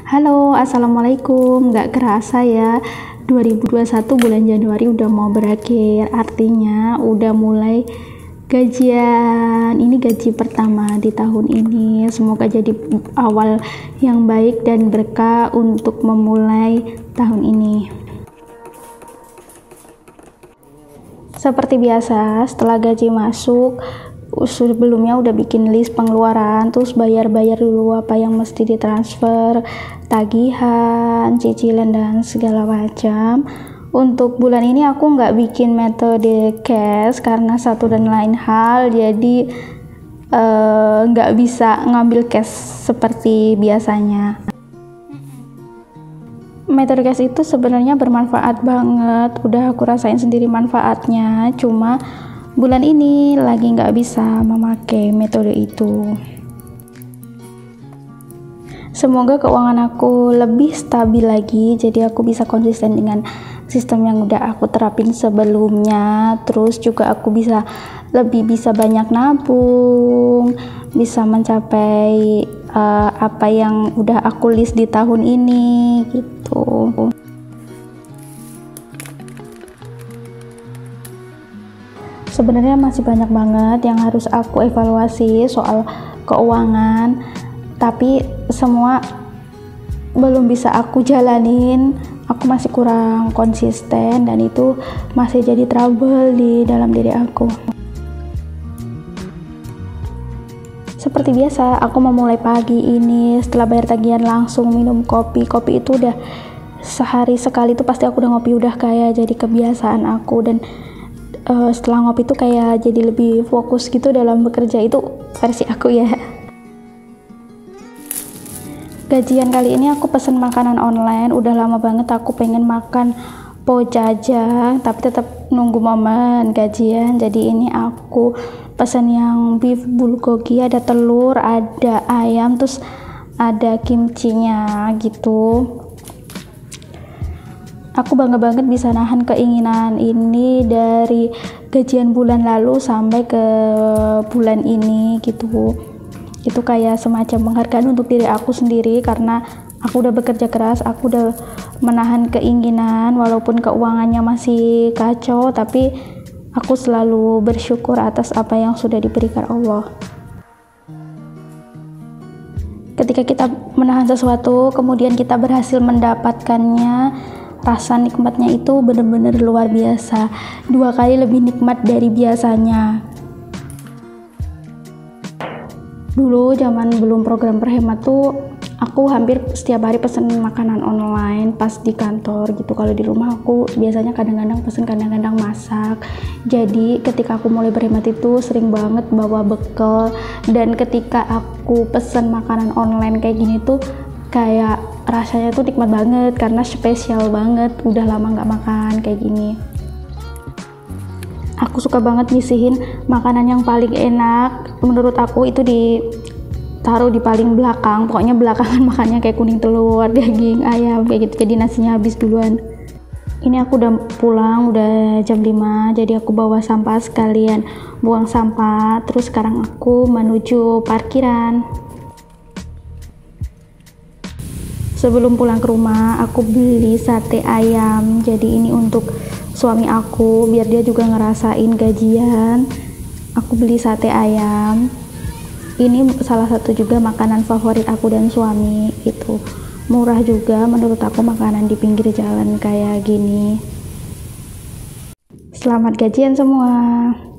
Halo, assalamualaikum. Nggak kerasa ya, 2021 bulan Januari udah mau berakhir. Artinya udah mulai gajian. Ini gaji pertama di tahun ini. Semoga jadi awal yang baik dan berkah untuk memulai tahun ini. Seperti biasa, setelah gaji masuk, sebelumnya udah bikin list pengeluaran, terus bayar-bayar dulu apa yang mesti ditransfer, tagihan, cicilan dan segala macam. Untuk bulan ini aku nggak bikin metode cash karena satu dan lain hal, jadi nggak bisa ngambil cash seperti biasanya. Metode cash itu sebenarnya bermanfaat banget, udah aku rasain sendiri manfaatnya, cuma bulan ini lagi nggak bisa memakai metode itu. Semoga keuangan aku lebih stabil lagi, jadi aku bisa konsisten dengan sistem yang udah aku terapin sebelumnya. Terus juga aku lebih bisa banyak nabung, bisa mencapai apa yang udah aku list di tahun ini gitu. Sebenarnya masih banyak banget yang harus aku evaluasi soal keuangan, tapi semua belum bisa aku jalanin. Aku masih kurang konsisten dan itu masih jadi trouble di dalam diri aku. Seperti biasa, aku memulai pagi ini setelah bayar tagihan langsung minum kopi. Kopi itu udah sehari sekali tuh pasti aku udah ngopi, udah kayak jadi kebiasaan aku. Dan setelah ngopi tuh kayak jadi lebih fokus gitu dalam bekerja. Itu versi aku ya. Gajian kali ini aku pesen makanan online. Udah lama banget aku pengen makan po jajang, tapi tetap nunggu momen gajian. Jadi ini aku pesen yang beef bulgogi, ada telur, ada ayam, terus ada kimchinya gitu. Aku bangga banget bisa nahan keinginan ini dari gajian bulan lalu sampai ke bulan ini gitu. Itu kayak semacam penghargaan untuk diri aku sendiri karena aku udah bekerja keras, aku udah menahan keinginan walaupun keuangannya masih kacau, tapi aku selalu bersyukur atas apa yang sudah diberikan Allah. Ketika kita menahan sesuatu, kemudian kita berhasil mendapatkannya, rasa nikmatnya itu benar-benar luar biasa, 2 kali lebih nikmat dari biasanya. Dulu zaman belum program perhemat tuh aku hampir setiap hari pesen makanan online pas di kantor gitu. Kalau di rumah aku biasanya kadang-kadang pesen, kadang-kadang masak. Jadi ketika aku mulai berhemat itu sering banget bawa bekal, dan ketika aku pesen makanan online kayak gini tuh kayak rasanya tuh nikmat banget karena spesial banget, udah lama nggak makan kayak gini. Aku suka banget nyisihin makanan yang paling enak menurut aku itu ditaruh di paling belakang, pokoknya belakangan makannya kayak kuning telur, daging ayam kayak gitu, jadi nasinya habis duluan. Ini aku udah pulang, udah jam 5, jadi aku bawa sampah sekalian buang sampah. Terus sekarang aku menuju parkiran. Sebelum pulang ke rumah aku beli sate ayam, jadi ini untuk suami aku biar dia juga ngerasain gajian. Aku beli sate ayam, ini salah satu juga makanan favorit aku dan suami. Itu murah juga menurut aku makanan di pinggir jalan kayak gini. Selamat gajian semua.